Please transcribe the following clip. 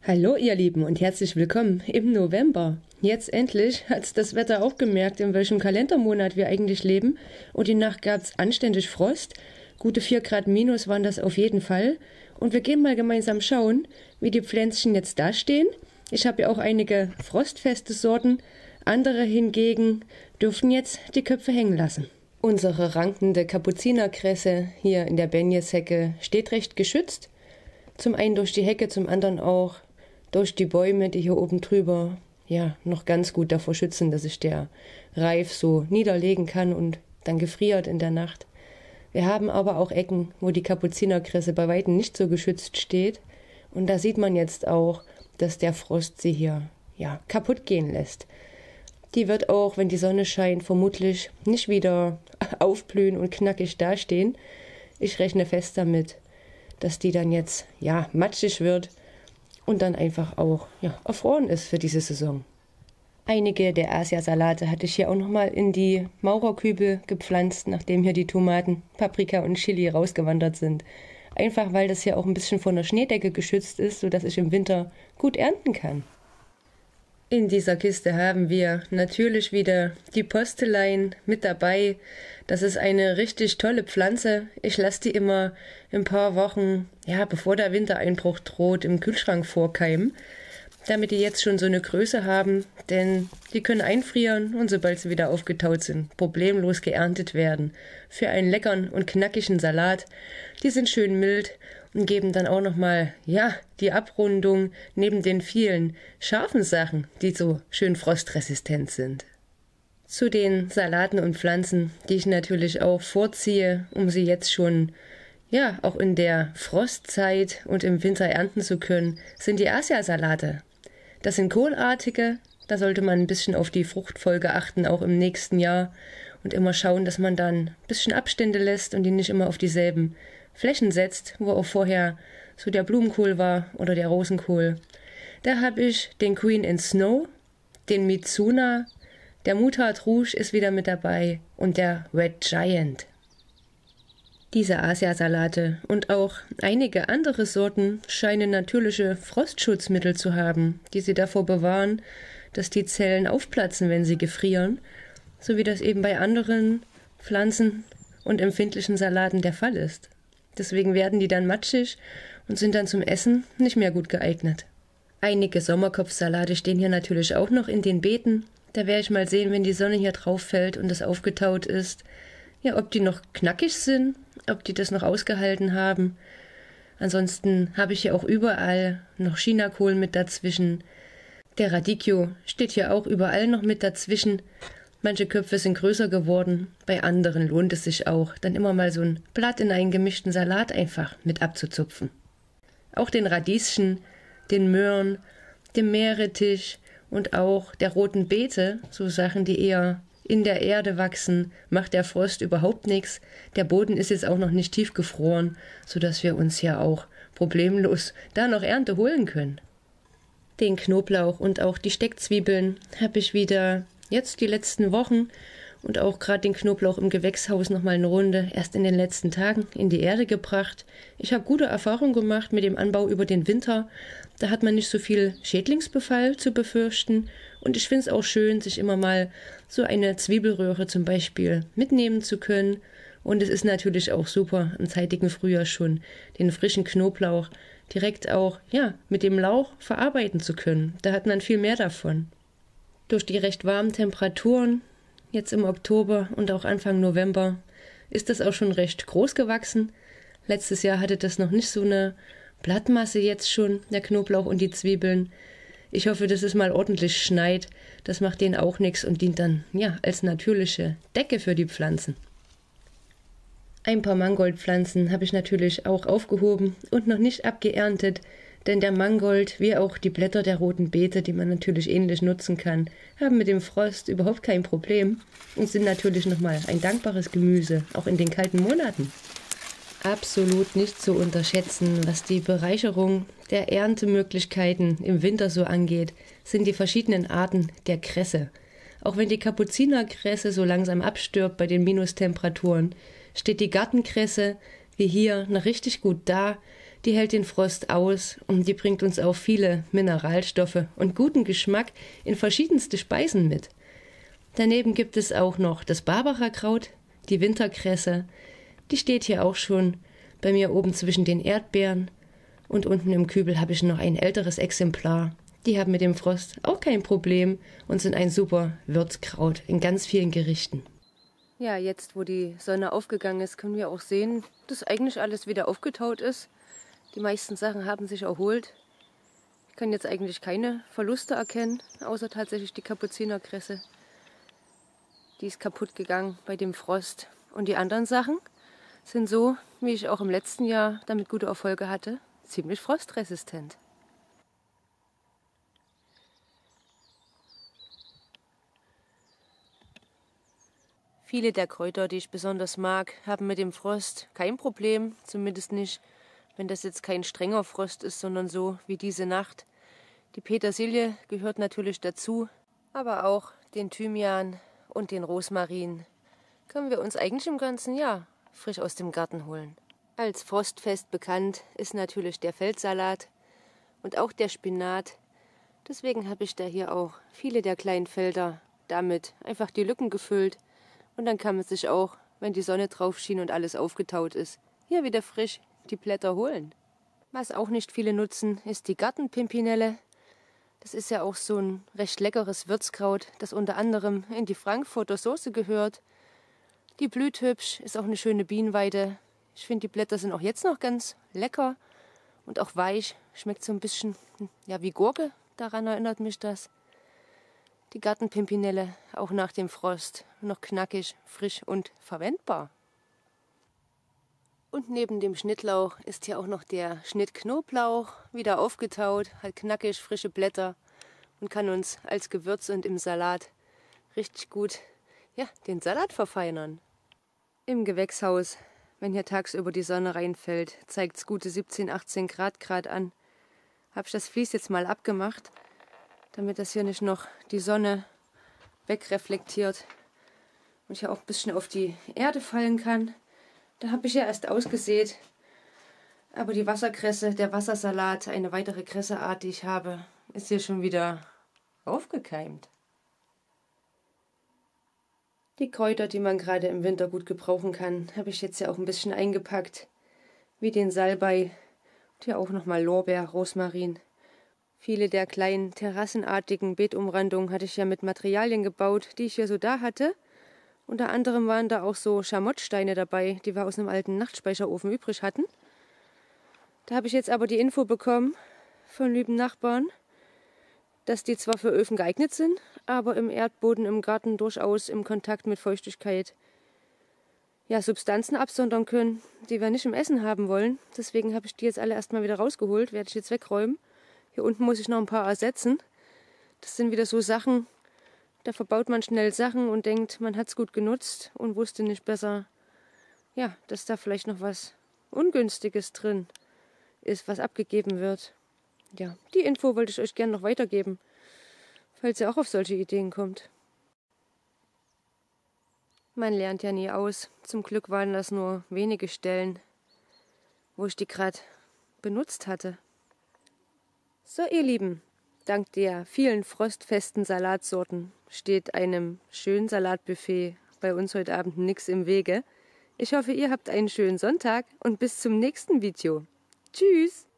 Hallo ihr Lieben und herzlich willkommen im November. Jetzt endlich hat's das Wetter auch gemerkt, in welchem Kalendermonat wir eigentlich leben. Und die Nacht gab's anständig Frost. Gute 4 Grad minus waren das auf jeden Fall. Und wir gehen mal gemeinsam schauen, wie die Pflänzchen jetzt dastehen. Ich habe ja auch einige frostfeste Sorten. Andere hingegen dürften jetzt die Köpfe hängen lassen. Unsere rankende Kapuzinerkresse hier in der Benjeshecke steht recht geschützt. Zum einen durch die Hecke, zum anderen auch durch die Bäume, die hier oben drüber noch ganz gut davor schützen, dass sich der Reif so niederlegen kann und dann gefriert in der Nacht. Wir haben aber auch Ecken, wo die Kapuzinerkresse bei weitem nicht so geschützt steht. Und da sieht man jetzt auch, dass der Frost sie hier kaputt gehen lässt. Die wird auch, wenn die Sonne scheint, vermutlich nicht wieder aufblühen und knackig dastehen. Ich rechne fest damit, dass die dann jetzt matschig wird und dann einfach auch erfroren ist für diese Saison. Einige der Asiasalate hatte ich hier auch nochmal in die Maurerkübel gepflanzt, nachdem hier die Tomaten, Paprika und Chili rausgewandert sind. Einfach weil das hier auch ein bisschen von der Schneedecke geschützt ist, sodass ich im Winter gut ernten kann. In dieser Kiste haben wir natürlich wieder die Postelein mit dabei. Das ist eine richtig tolle Pflanze. Ich lasse die immer ein paar Wochen, bevor der Wintereinbruch droht, im Kühlschrank vorkeimen, damit die jetzt schon so eine Größe haben, denn die können einfrieren und sobald sie wieder aufgetaut sind, problemlos geerntet werden. Für einen leckeren und knackigen Salat. Die sind schön mild und geben dann auch nochmal, die Abrundung neben den vielen scharfen Sachen, die so schön frostresistent sind. Zu den Salaten und Pflanzen, die ich natürlich auch vorziehe, um sie jetzt schon, auch in der Frostzeit und im Winter ernten zu können, sind die Asiasalate. Das sind kohlartige, da sollte man ein bisschen auf die Fruchtfolge achten, auch im nächsten Jahr und immer schauen, dass man dann ein bisschen Abstände lässt und die nicht immer auf dieselben Flächen setzt, wo auch vorher so der Blumenkohl war oder der Rosenkohl. Da habe ich den Queen in Snow, den Mizuna, der Moutarde Rouge ist wieder mit dabei und der Red Giant. Diese Asiasalate und auch einige andere Sorten scheinen natürliche Frostschutzmittel zu haben, die sie davor bewahren, dass die Zellen aufplatzen, wenn sie gefrieren, so wie das eben bei anderen Pflanzen und empfindlichen Salaten der Fall ist. Deswegen werden die dann matschig und sind dann zum Essen nicht mehr gut geeignet. Einige Sommerkopfsalate stehen hier natürlich auch noch in den Beeten. Da werde ich mal sehen, wenn die Sonne hier drauf fällt und es aufgetaut ist, ob die noch knackig sind, ob die das noch ausgehalten haben. Ansonsten habe ich hier auch überall noch Chinakohl mit dazwischen. Der Radicchio steht hier auch überall noch mit dazwischen. Manche Köpfe sind größer geworden, bei anderen lohnt es sich auch, dann immer mal so ein Blatt in einen gemischten Salat einfach mit abzuzupfen. Auch den Radieschen, den Möhren, dem Meerrettich und auch der roten Beete, so Sachen, die eher in der Erde wachsen, macht der Frost überhaupt nichts. Der Boden ist jetzt auch noch nicht tief gefroren, sodass wir uns ja auch problemlos da noch Ernte holen können. Den Knoblauch und auch die Steckzwiebeln habe ich wieder jetzt die letzten Wochen und auch gerade den Knoblauch im Gewächshaus nochmal eine Runde erst in den letzten Tagen in die Erde gebracht. Ich habe gute Erfahrungen gemacht mit dem Anbau über den Winter. Da hat man nicht so viel Schädlingsbefall zu befürchten und ich finde es auch schön, sich immer mal so eine Zwiebelröhre zum Beispiel mitnehmen zu können. Und es ist natürlich auch super, im zeitigen Frühjahr schon den frischen Knoblauch direkt auch mit dem Lauch verarbeiten zu können. Da hat man viel mehr davon. Durch die recht warmen Temperaturen, jetzt im Oktober und auch Anfang November, ist das auch schon recht groß gewachsen. Letztes Jahr hatte das noch nicht so eine Blattmasse jetzt schon, der Knoblauch und die Zwiebeln. Ich hoffe, dass es mal ordentlich schneit. Das macht denen auch nichts und dient dann als natürliche Decke für die Pflanzen. Ein paar Mangoldpflanzen habe ich natürlich auch aufgehoben und noch nicht abgeerntet, denn der Mangold, wie auch die Blätter der roten Beete, die man natürlich ähnlich nutzen kann, haben mit dem Frost überhaupt kein Problem und sind natürlich nochmal ein dankbares Gemüse, auch in den kalten Monaten. Absolut nicht zu unterschätzen, was die Bereicherung der Erntemöglichkeiten im Winter so angeht, sind die verschiedenen Arten der Kresse. Auch wenn die Kapuzinerkresse so langsam abstirbt bei den Minustemperaturen, steht die Gartenkresse wie hier noch richtig gut da. Die hält den Frost aus und die bringt uns auch viele Mineralstoffe und guten Geschmack in verschiedenste Speisen mit. Daneben gibt es auch noch das Barbarakraut, die Winterkresse. Die steht hier auch schon bei mir oben zwischen den Erdbeeren. Und unten im Kübel habe ich noch ein älteres Exemplar. Die haben mit dem Frost auch kein Problem und sind ein super Würzkraut in ganz vielen Gerichten. Ja, jetzt, wo die Sonne aufgegangen ist, können wir auch sehen, dass eigentlich alles wieder aufgetaut ist. Die meisten Sachen haben sich erholt. Ich kann jetzt eigentlich keine Verluste erkennen, außer tatsächlich die Kapuzinerkresse. Die ist kaputt gegangen bei dem Frost. Und die anderen Sachen sind so, wie ich auch im letzten Jahr damit gute Erfolge hatte, ziemlich frostresistent. Viele der Kräuter, die ich besonders mag, haben mit dem Frost kein Problem, zumindest nicht, wenn das jetzt kein strenger Frost ist, sondern so wie diese Nacht. Die Petersilie gehört natürlich dazu, aber auch den Thymian und den Rosmarin können wir uns eigentlich im ganzen Jahr frisch aus dem Garten holen. Als frostfest bekannt ist natürlich der Feldsalat und auch der Spinat. Deswegen habe ich da hier auch viele der kleinen Felder damit einfach die Lücken gefüllt. Und dann kann man sich auch, wenn die Sonne drauf schien und alles aufgetaut ist, hier wieder frisch die Blätter holen. Was auch nicht viele nutzen, ist die Gartenpimpinelle. Das ist ja auch so ein recht leckeres Würzkraut, das unter anderem in die Frankfurter Soße gehört. Die blüht hübsch, ist auch eine schöne Bienenweide. Ich finde, die Blätter sind auch jetzt noch ganz lecker und auch weich. Schmeckt so ein bisschen ja, wie Gurke, daran erinnert mich das. Die Gartenpimpinelle, auch nach dem Frost, noch knackig, frisch und verwendbar. Und neben dem Schnittlauch ist hier auch noch der Schnittknoblauch, wieder aufgetaut, hat knackig frische Blätter und kann uns als Gewürz und im Salat richtig gut den Salat verfeinern. Im Gewächshaus, wenn hier tagsüber die Sonne reinfällt, zeigt es gute 17, 18 Grad an. Habe ich das Vlies jetzt mal abgemacht, damit das hier nicht noch die Sonne wegreflektiert und hier auch ein bisschen auf die Erde fallen kann. Da habe ich ja erst ausgesät, aber die Wasserkresse, der Wassersalat, eine weitere Kresseart, die ich habe, ist hier schon wieder aufgekeimt. Die Kräuter, die man gerade im Winter gut gebrauchen kann, habe ich jetzt ja auch ein bisschen eingepackt, wie den Salbei und hier auch nochmal Lorbeer, Rosmarin. Viele der kleinen terrassenartigen Beetumrandungen hatte ich ja mit Materialien gebaut, die ich hier so da hatte. Unter anderem waren da auch so Schamottsteine dabei, die wir aus einem alten Nachtspeicherofen übrig hatten. Da habe ich jetzt aber die Info bekommen von lieben Nachbarn, dass die zwar für Öfen geeignet sind, aber im Erdboden im Garten durchaus im Kontakt mit Feuchtigkeit Substanzen absondern können, die wir nicht im Essen haben wollen. Deswegen habe ich die jetzt alle erstmal wieder rausgeholt, werde ich jetzt wegräumen. Hier unten muss ich noch ein paar ersetzen. Das sind wieder so Sachen, da verbaut man schnell Sachen und denkt, man hat es gut genutzt und wusste nicht besser, dass da vielleicht noch was Ungünstiges drin ist, was abgegeben wird. Ja, die Info wollte ich euch gerne noch weitergeben, falls ihr auch auf solche Ideen kommt. Man lernt ja nie aus. Zum Glück waren das nur wenige Stellen, wo ich die gerade benutzt hatte. So, ihr Lieben, dank der vielen frostfesten Salatsorten steht einem schönen Salatbuffet bei uns heute Abend nichts im Wege. Ich hoffe, ihr habt einen schönen Sonntag und bis zum nächsten Video. Tschüss!